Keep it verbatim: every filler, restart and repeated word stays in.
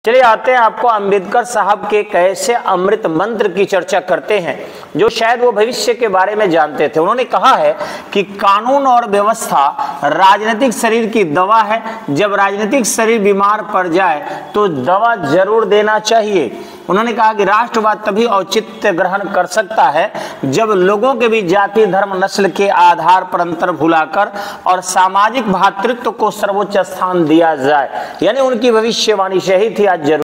चलिए आते हैं आपको अंबेडकर साहब के कैसे अमृत मंत्र की चर्चा करते हैं, जो शायद वो भविष्य के बारे में जानते थे। उन्होंने कहा है कि कानून और व्यवस्था राजनीतिक शरीर की दवा है। जब राजनीतिक शरीर बीमार पड़ जाए तो दवा जरूर देना चाहिए। उन्होंने कहा कि राष्ट्रवाद तभी औचित्य ग्रहण कर सकता है जब लोगों के बीच जाति, धर्म, नस्ल के आधार पर अंतर भुलाकर और सामाजिक भ्रातृत्व को सर्वोच्च स्थान दिया जाए। यानी उनकी भविष्यवाणी सही थी, आज जरूर